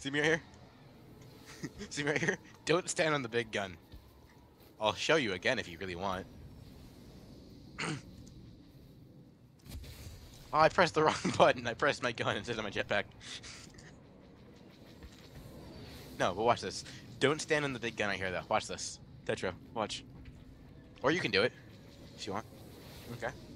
See me right here? See me right here? Don't stand on the big gun. I'll show you again if you really want. Oh, I pressed the wrong button. I pressed my gun instead of my jetpack. No, but watch this. Don't stand on the big gun right here, though. Watch this. Tetra, watch. Or you can do it, if you want. Okay.